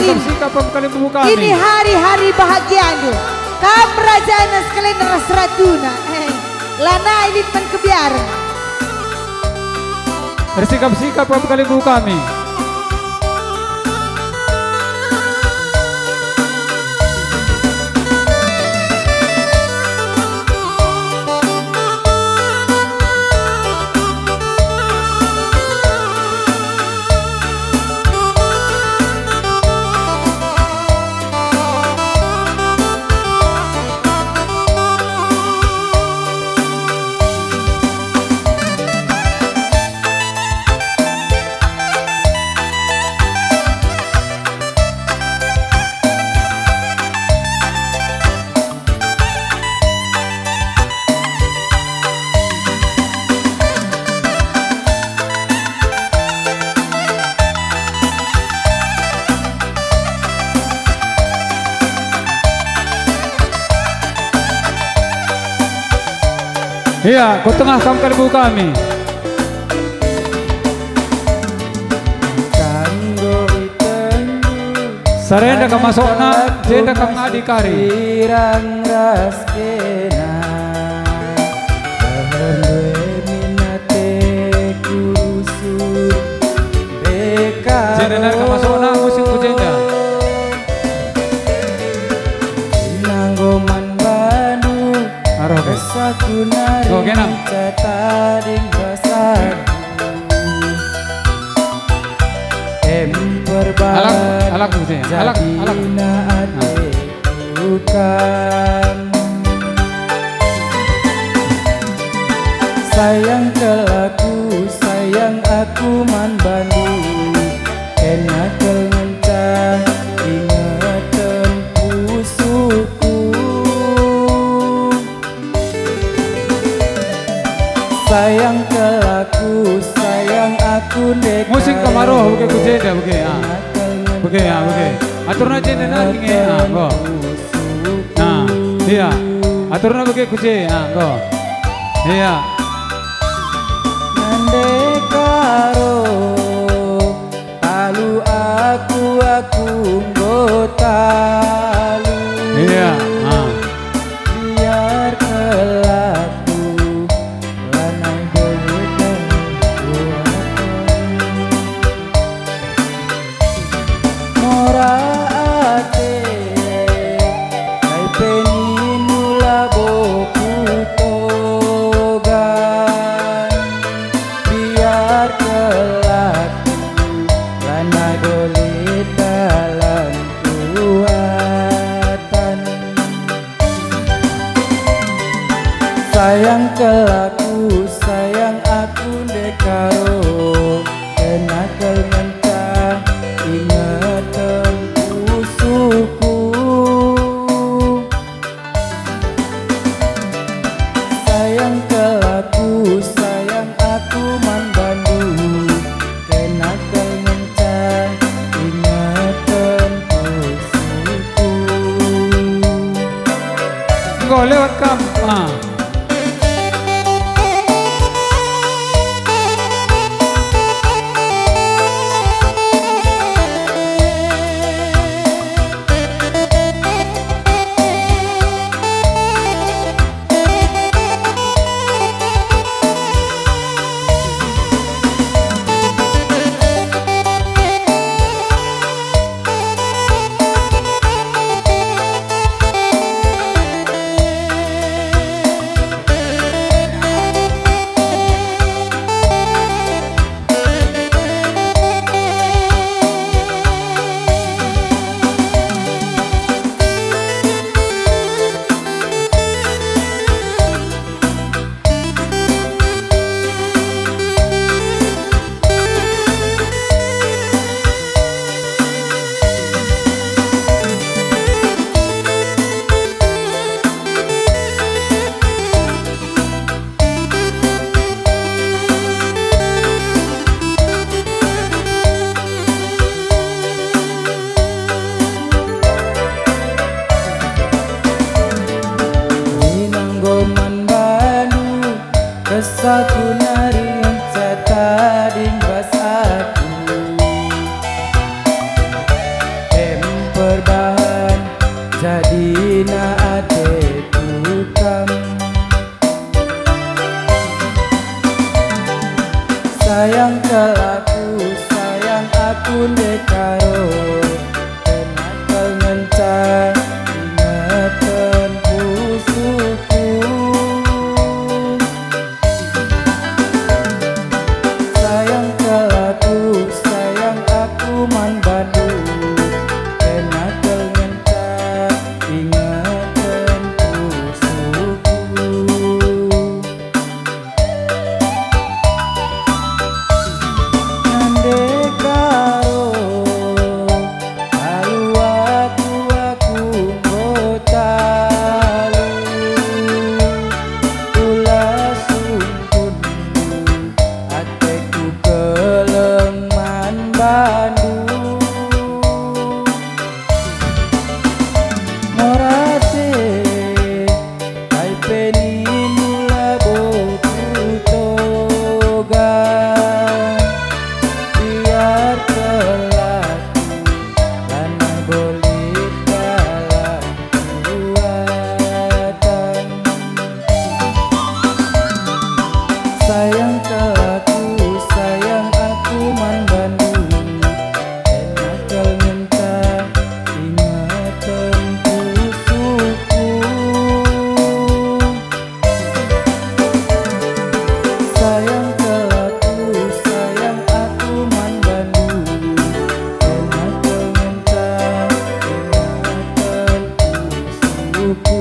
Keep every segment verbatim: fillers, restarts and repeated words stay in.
yakin ini hari-hari bahagiamu. Kam rajana sekalian ras ratuna. Eh, lana ini pan kebiaran. Bersikap-sikap kali ibu kami. Iya, ke tengah kamu kali ibu kami. Sarenda ka masokna, jenda ka ngadikari. Irang raskena, bahar minate kusur bekaro. Jenda ka masokna, musim ku jenda. Nanggoman Bandung, Aroh ke. Saku nari cataring basar. Alak, alak mesti, alak, alak. Bukan sayang kelaku, sayang aku man Bandung. Kena kemencah ingatan pusuku. Sayang kelaku, sayang aku dek. Musik kamaroh, bukan ku jenda, bukan. Oke ya, oke. Atur aja nena nge, ah, go. Nah, iya. Atur na oke kuce, ah, go. Iya. Nande karo, talu aku aku ngotalu. Iya, ah. Biar kelaku, lanai berdeng Mora ate, kai peninula boku togan. Biar kelaku, lana dolit dalam kuatan. Sayang kelaku, sayang aku dekaro. Kena kementah ingatan pusuku. Sayang kelaku, sayang aku man Bandung. Kena kementah ingatan pusuku. Go lewat kam, ah. aku dekaro kenakal ngencah ingatan pusuku. Sayang kelaku sayang aku man badu kenakal ngencah ingatan pusuku. Sayang kelaku sayang aku man bandu kenakal ngencah ingatan pusuku. Sayang kelaku sayang aku man bandu kenakal ngencah ingatan pusuku.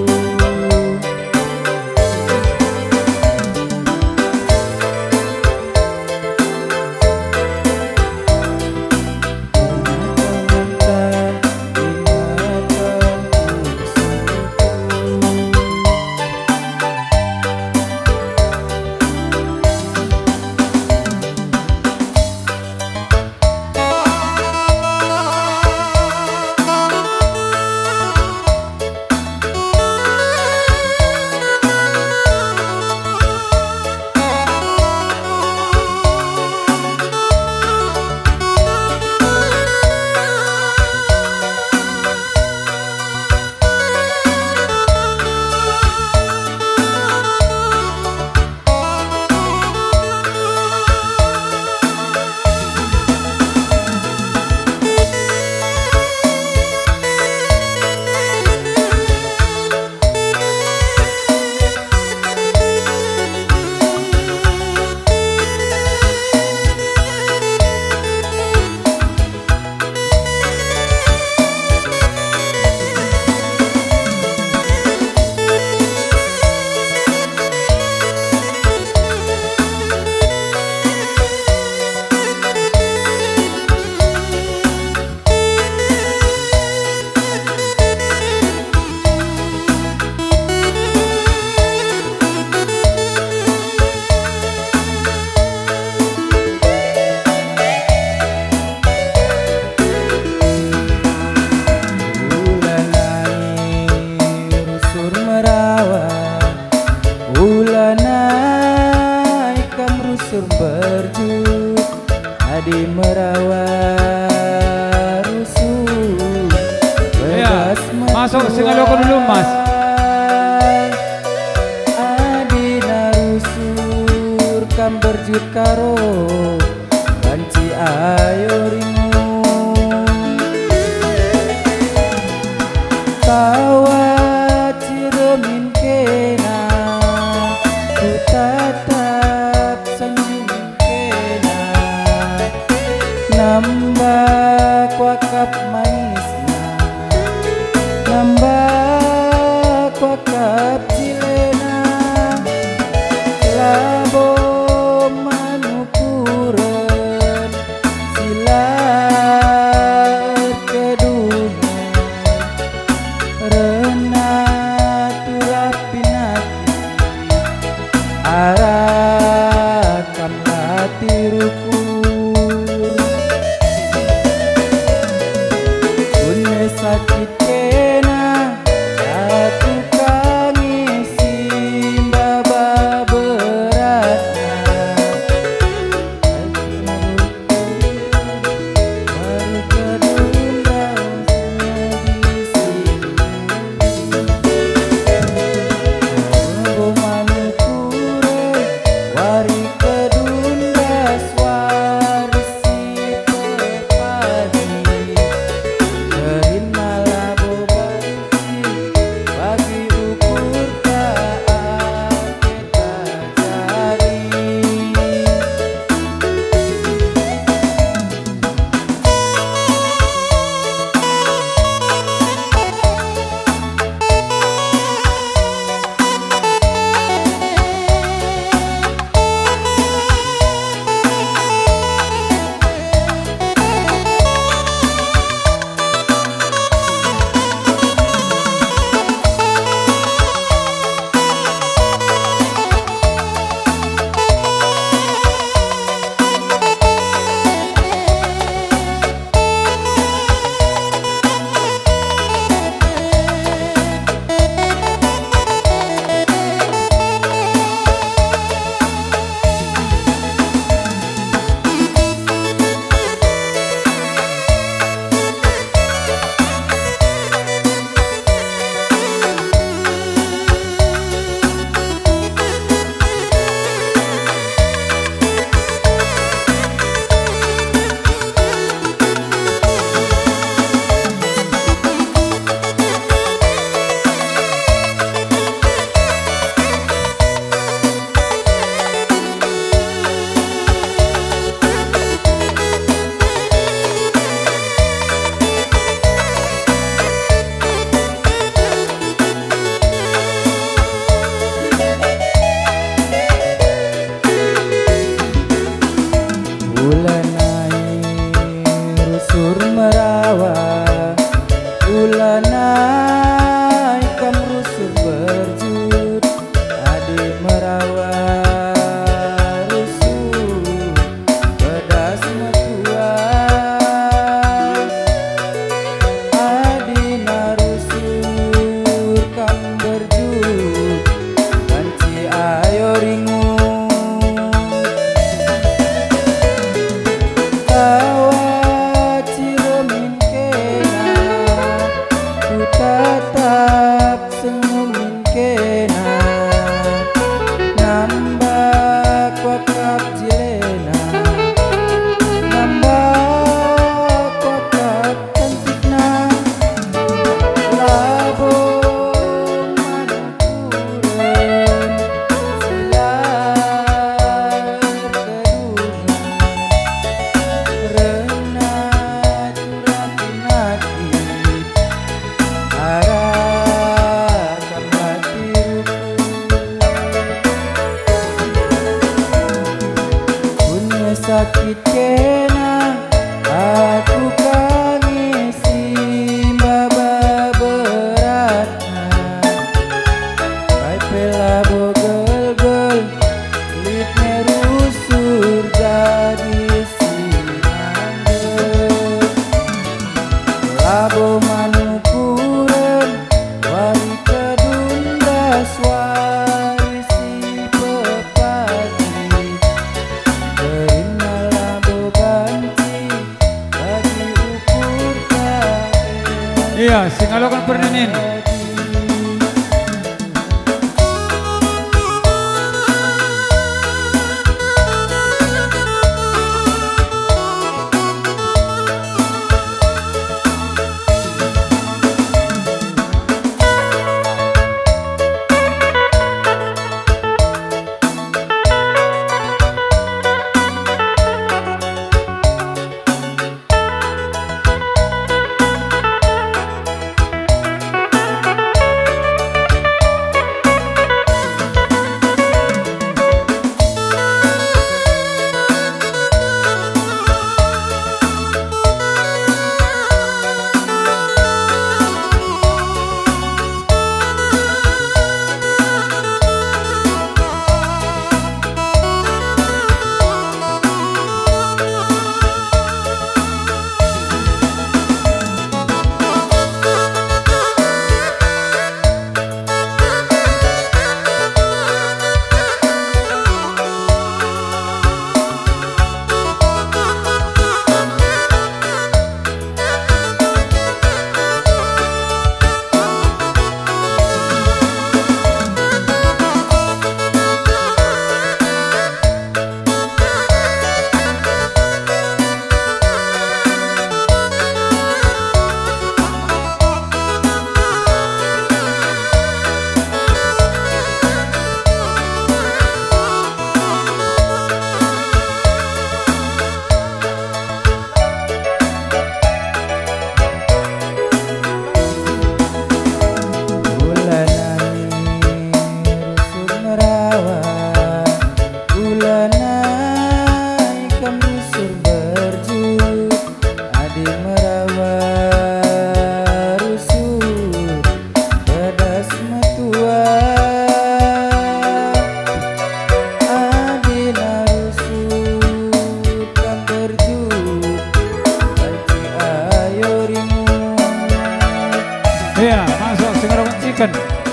Berjuk adi merawat rusuh ya, masuk Singaloko dulu mas. Adi narusur kam berjuk karo banci ayo rimu tawa ciremin kena ku tatap senyum kena nambah kuakap manisna nambah kuakap cilena labo manukuren silar kedunia renat turapinati arakam hatiruku sakit kena aku kangen Iya, singalokan pernenin. Iya, masuk singarawan chicken.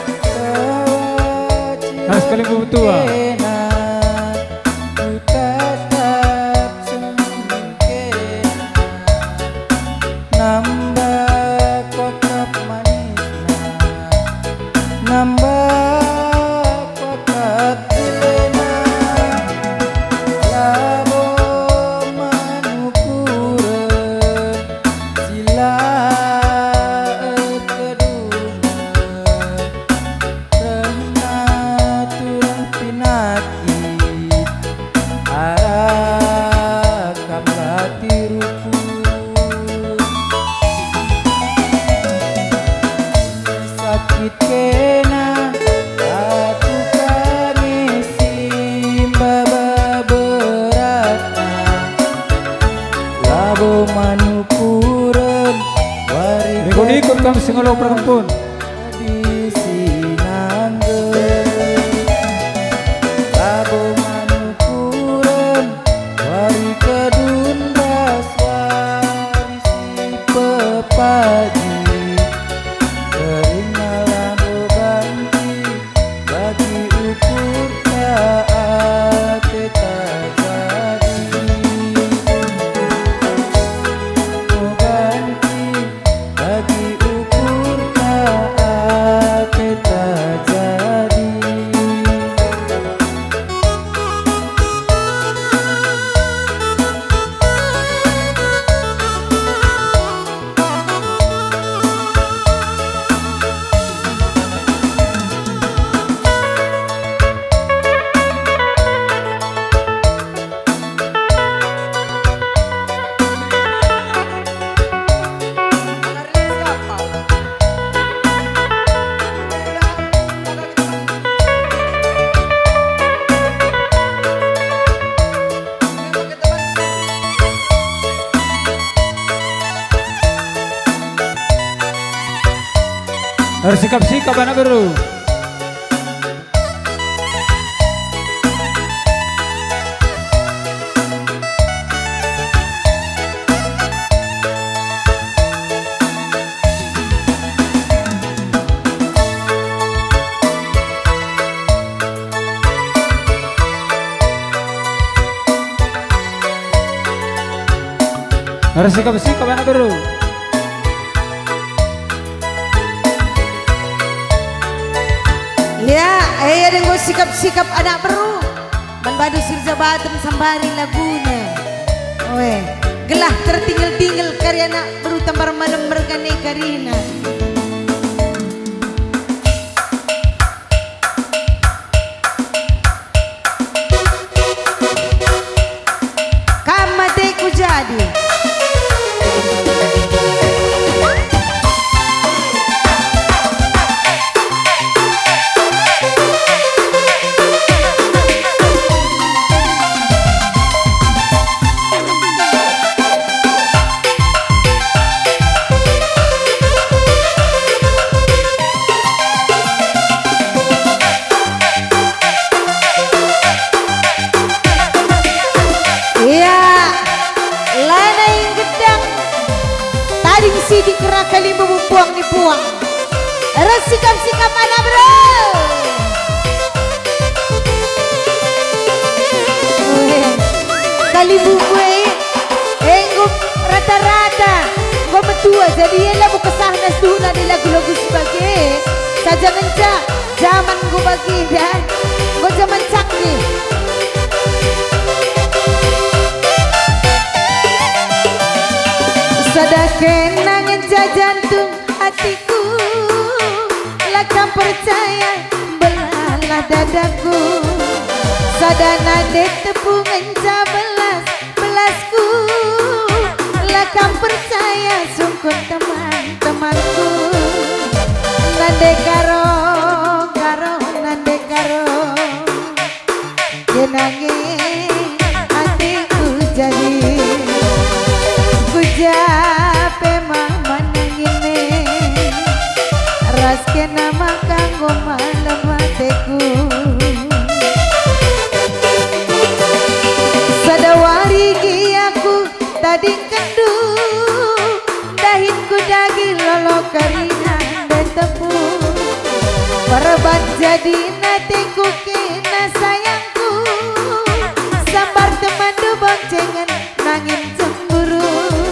Harus kali tua. Nambah kokap manisna, nambah kokap dilena, labo manukureun sila keduna, rehna turah pinakit, arakam latiruku. Sakit kena aku kangisi baba beratna, labo manukureun wari Ikut-ikut kami singalo perempun. di sinanggeun, labo manukureun wari kedun raswari si pepaji. Bagi ukur taat tak jadi, oh ganti bagi ukur taat tak jadi. Harus sikap-sikap anak baru. Harus sikap-sikap anak baru. Ya, eh ada yang sikap-sikap anak beru. Banbadu sirja batem sambari laguna. Oe, gelah tertinggal-tinggal karya anak beru tambar malam mergane karina. Kamadeku jadi. Di kerak kali membuang dibuang. Harus sikap-sikap mana bro? Kali bubue, enggak rata-rata, gua metua jadi lah buka sahnas dulu di lagu-lagu sebagai saja ngenca zaman gua bagi dan gua zaman canggih. Sadake nangin jantung hatiku, lakam percaya belalah dadaku. Sadana dek tepungan belas belasku, lakam percaya sungkun teman-temanku. Nande karo karo nande karo, jenangin hatiku jadi. Jape mama nangine raske nama kanggo malam mateku sadawari giyaku tadi kendu dahinku daging lolo karina betepu perban jadi nateku kena sayangku sambar teman du boncengan nangin cemburu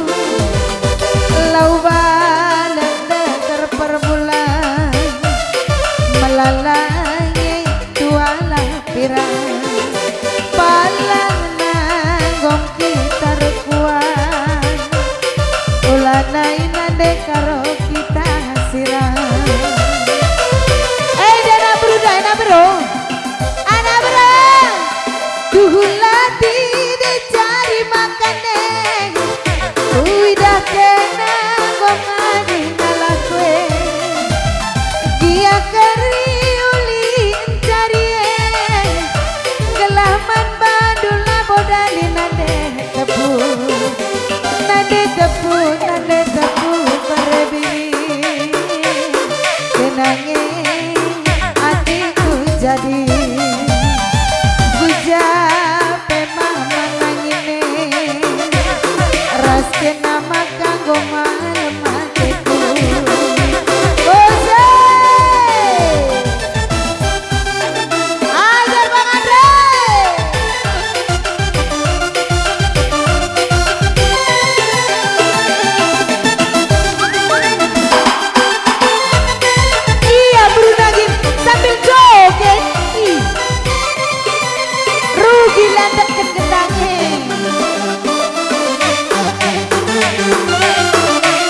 lau balanda terperbulan melalai tuala pirang palang nanggong kita rekuan ulanai nande karo kita hasiran. Eh dana bro dana bro ana bro duhulati de cari makan deh uidah kena gomani nalakwe dia kari ulin cari gelaman bandula bodali nande tepu nande tepu nande tepu berebini kenange hatiku jadi bujape mama nangine raske nama kanggo malam hatiku Bose ajar Bang Andre iya bro nagim sambil joget ih rugi landak kendangnya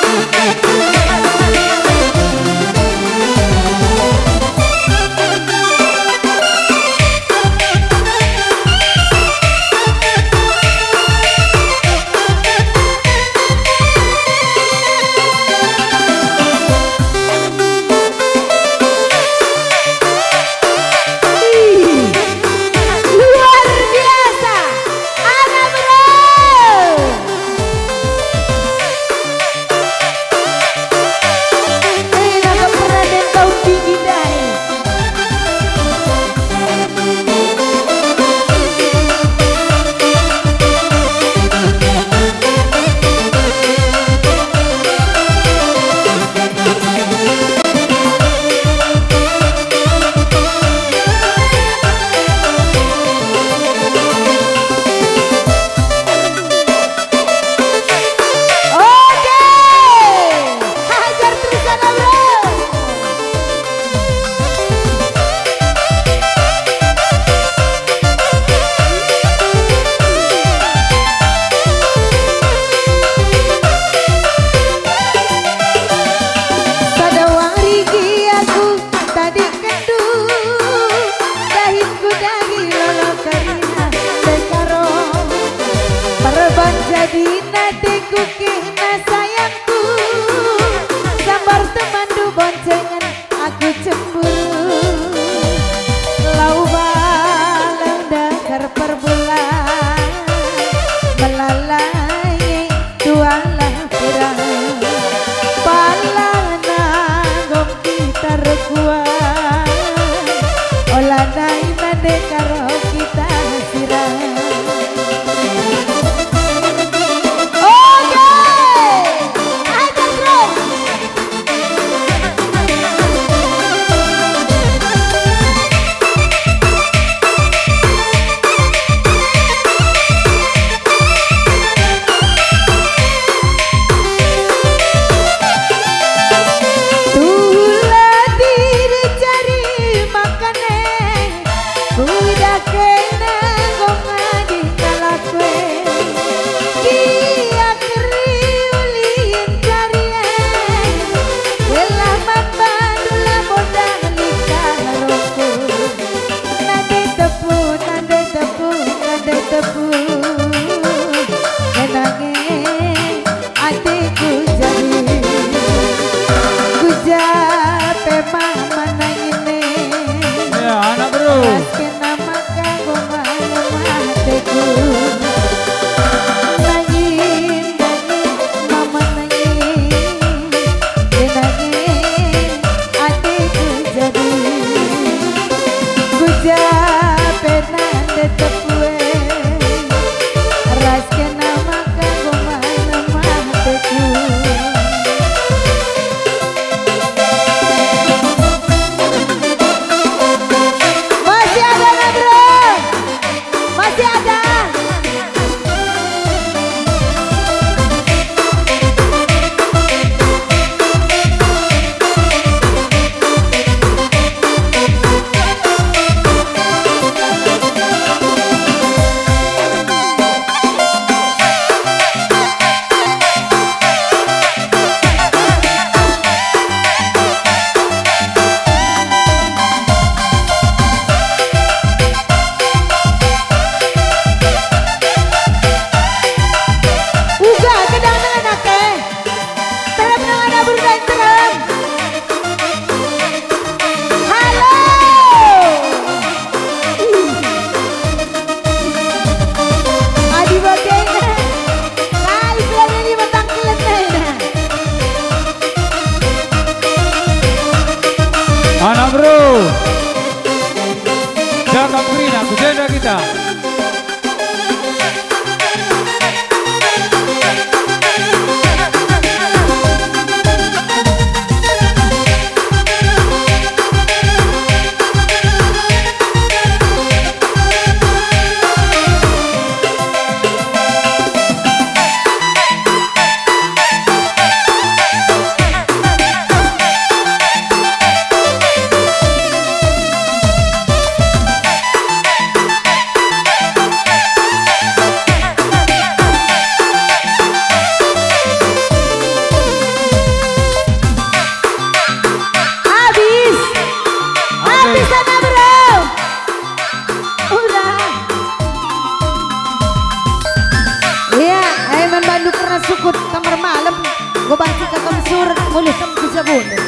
Gue baca ke kamsur, mulai kamu bisa boleh.